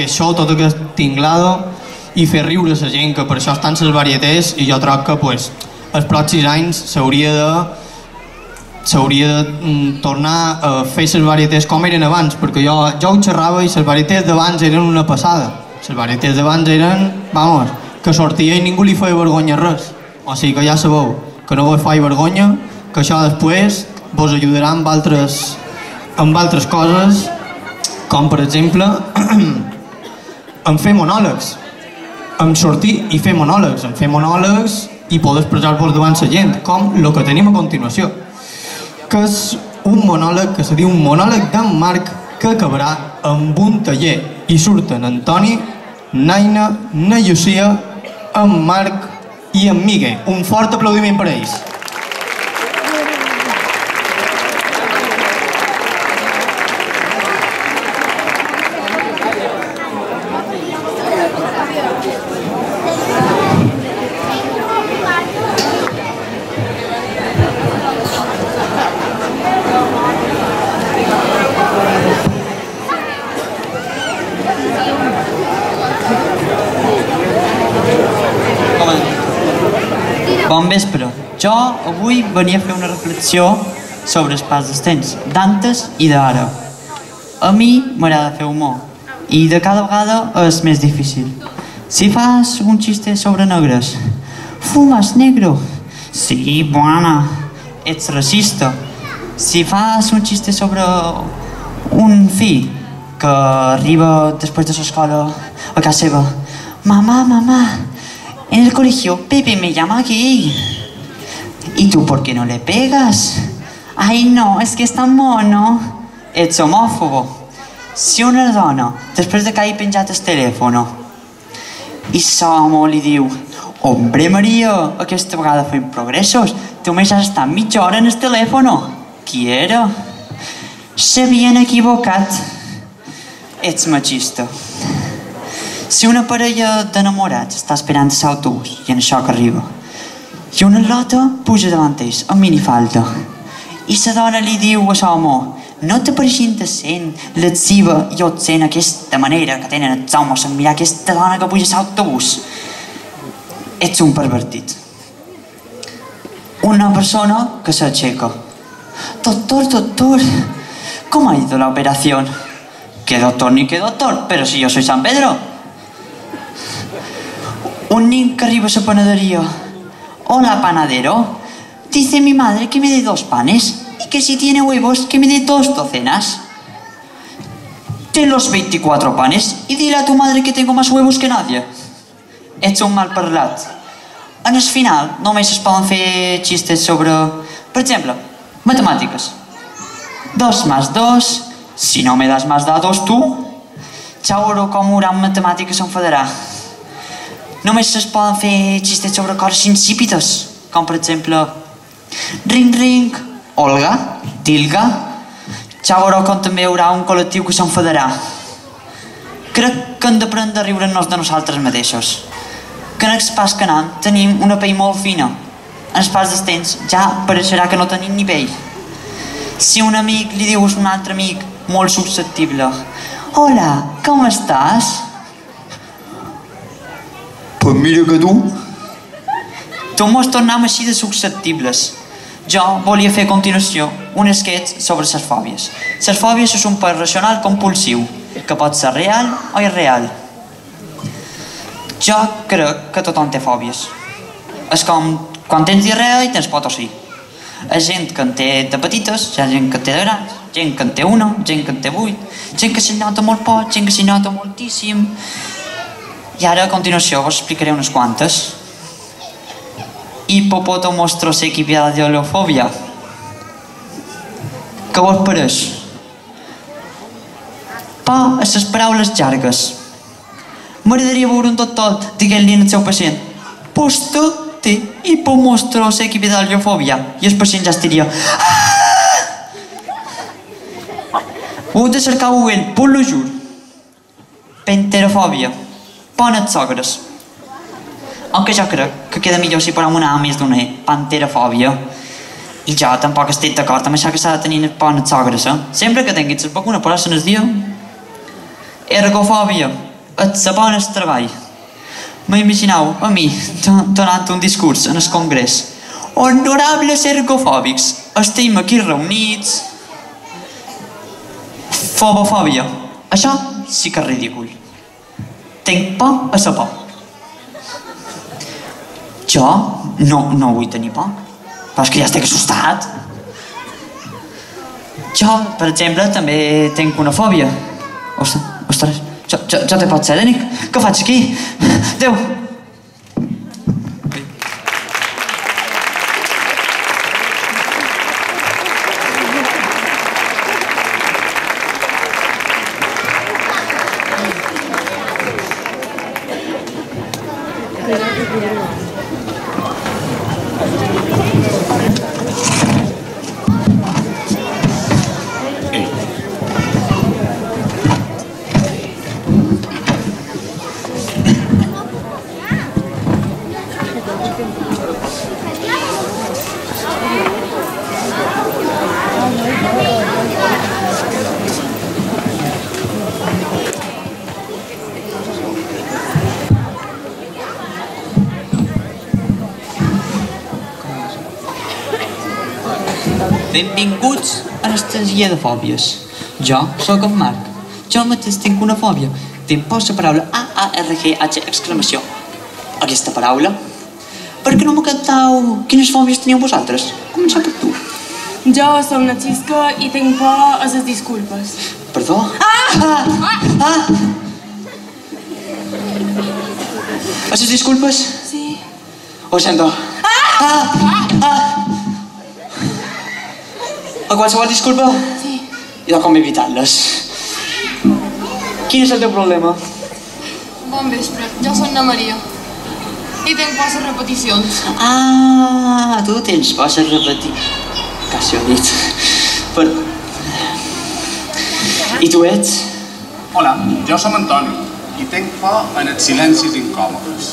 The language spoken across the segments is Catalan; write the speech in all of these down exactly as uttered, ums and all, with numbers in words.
això, tot aquest tinglado, i fer riure la gent, que per això estan les varietés, i jo troc que pues, els pròxims anys s'hauria de s'hauria de mm, tornar a fer les varietés com eren abans, perquè jo, jo ho xerrava i les varietés d'abans eren una passada. Les varietés d'abans eren, vamos, que sortia i ningú li feia vergonya res. O sigui que ja sabeu que no vos faig vergonya, que això després vos ajudarà amb altres, amb altres coses, com per exemple en fer monòlegs, en sortir i fer monòlegs, en fer monòlegs i poder expressar-vos davant la gent, com el que tenim a continuació, que és un monòleg que se diu un monòleg d'en Marc, que acabarà amb un taller i surten Antoni, Naina, na Llucia, en Marc i en Migue. Un fort aplaudiment per a ells. Bon vespre. Jo avui venia a fer una reflexió sobre els pas dels temps, d'antes i d'ara. A mi m'agrada fer humor i de cada vegada és més difícil. Si fas un xiste sobre negres, fumas negro, sí, buena, ets racista. Si fas un xiste sobre un fill que arriba després de l'escola a casa seva, mamá, mamá, en el colegio Pepe me llama gay. ¿Y tú por qué no le pegas? Ay no, es que es tan mono. Ets homòfobo. Si una dona, després de que hagi penjat el telèfon, i l'home li diu: hombre Maria, aquesta vegada fem progressos, tu més has estat mitja hora en el telèfon. Qui era? S'havien equivocat. Ets machista. Si una parella d'enamorats està esperant l'autobús i en això que arriba, i una lota puja davant ells amb minifalda, i la dona li diu a l'home: no te presenta sent lasciva i obscena aquesta manera que tenen els homes en mirar aquesta dona que puja a l'autobús. Ets un pervertit. Una persona que s'aixeca: doctor, doctor, ¿cómo ha ido la operación? ¿Qué doctor ni qué doctor? Pero si yo soy San Pedro. Un niño que arriba a la panadería: hola panadero, dice mi madre que me dé dos panes y que si tiene huevos que me dé dos docenas. Ten los veinticuatro panes y dile a tu madre que tengo más huevos que nadie. Ets un mal parlat. En el final només es poden fer xistes sobre, per exemple, matemàtiques. Dos más dos, si no me das más dados tú, ja veureu com un matemàtica s'enfadarà. Només es poden fer xistes sobre coses insípides, com per exemple ring ring, Olga, Tilga. Ja veureu com també hi haurà un col·lectiu que s'enfadarà. Crec que hem d'aprendre a riure-nos de nosaltres mateixos. Que en el pas que anem tenim una pell molt fina. En el pas dels temps ja pareixerà que no tenim nivell. Si un amic li dius a un altre amic molt susceptible: hola, com estàs? Pues mira que tu... Tu mos tornem així de susceptibles. Jo volia fer a continuació un sketch sobre les fòbies. Les fòbies és un pas racional compulsiu, que pot ser real o irreal. Jo crec que tothom té fòbies. És com quan tens diarrea i tens por a tossir. Hi ha gent que en té de petites, hi ha gent que en té de grans, gent que en té una, gent que en té vuit, gent que se'n nota molt poc, gent que se'n nota moltíssim. I ara a continuació vos explicaré unes quantes. Hipopotomostrosecipedalofòbia. Què vos pareix? Pa a les paraules llargues. M'agradaria veure un doctor dient-li al seu pacient: vostè té hipomostrosecipedalofòbia. I el pacient ja es diria: ho heu de cercar a Google, vos lo juro. Penterofòbia. Bones sogres. Aunque jo crec que queda millor si posem una A més d'una E. Panterofòbia. I jo tampoc estic d'acord amb això que s'ha de tenir bones sogres, eh? Sempre que tinguis les vacunes, posar-se'n el dia. Ergofòbia. et se pon el treball. M'imagineu a mi donant un discurs en el congrés. Honorables ergofòbics, estem aquí reunits... Fobofòbia. Això sí que és ridícul. Tinc por a la por. Jo no, no vull tenir por, però és que ja estic assustat. Jo, per exemple, també tinc una fòbia. Ostres, ostres, jo, jo, jo te pot ser, Danic? Què faig aquí? Adéu. Benvinguts a l'estrangeria de fòbies. Jo sóc en Marc. Jo mateix tinc una fòbia. Tinc por la paraula A A R G H exclamació. Aquesta paraula. Per què no m'ho cantau quines fòbies teniu vosaltres? Començar per tu. Jo soc una xisca i tinc por a les disculpes. Perdó? Ah! Ah! Ah! A les disculpes? Sí. Ho sento. Ah! Ah! Ah! A qualsevol disculpa? Sí. I de com evitar-les. Quin és el teu problema? Bon vespre, jo soc na Maria. I tinc por a les repeticions. Ah, tu tens por a repetir. Quasi ho he dit. Però... I tu ets? Hola, jo som Antoni i tinc por en els silencis incòmodes.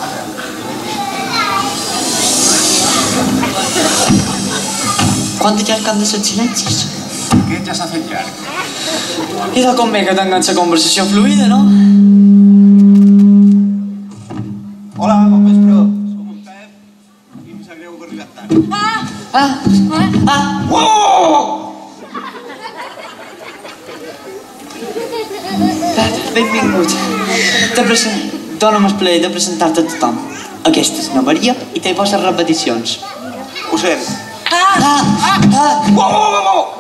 Quant de llarg han de ser els silencis? Aquest ja s'ha fet llarg. I de com bé que tinguem la conversació fluida, no? Hola, bon vespre. Som en Pep i em sap greu haver arribat tard. Ah! Ah! Ah! Uau! Pep, benvingut. Te present... Dóna'm el plaer de presentar-te a tothom. Aquesta és na Maria i té por a les repeticions. Ho sent. Ah! Ah! Ah! Uau, uau, uau, uau!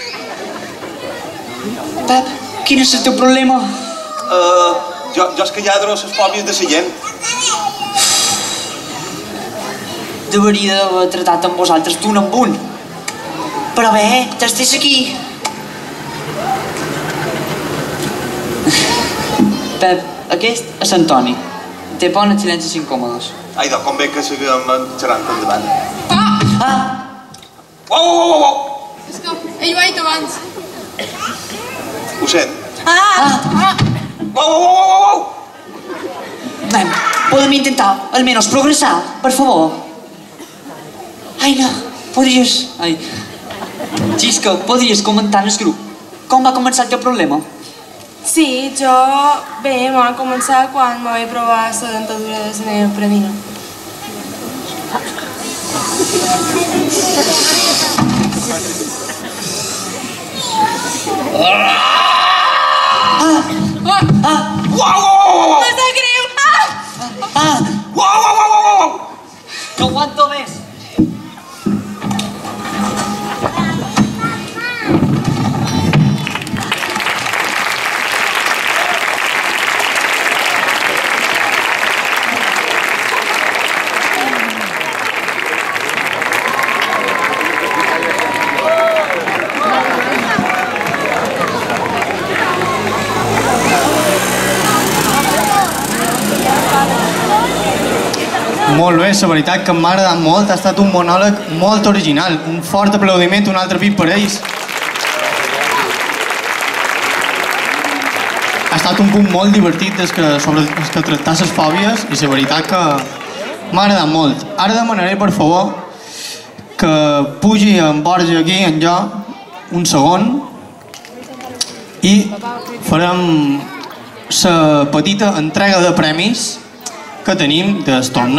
Pep, quin és el teu problema? Uh, jo, jo és que lladro les fòbies de la gent. Deveria d'haver tratat amb vosaltres d'un en un. Però bé, ja estàs aquí. Pep, aquest és Antoni. Té por en els silencis incòmodes. Ai, doncs, com bé que seguim xerrant endavant. Ah! Ah! Uau, uau, uau, uau! És que ell ho ha dit abans. Ho sent. Ah! Ah! Uau, uau, uau, uau, uau! Nen, podem intentar almenys progressar, per favor. Ai, no, podries... Ai... Xisca, podries comentar en el grup. Com va començar el teu problema? Sí, jo... Bé, m'ha començat quan me vaig provar la dentadura de la meva predina. Ah! Ah! Ah! Uau, uau, uau, uau! Me sap greu! Ah! Ah! Uau, uau, uau, uau, uau! No aguanto més! Molt bé, la veritat que m'ha agradat molt, ha estat un monòleg molt original. Un fort aplaudiment, un altre pit per ells. Ha estat un punt molt divertit des que, sobre els que tractar les fòbies i la veritat que m'ha agradat molt. Ara demanaré, per favor, que pugi en Borja aquí, en jo, un segon i farem la petita entrega de premis que tenim del torneig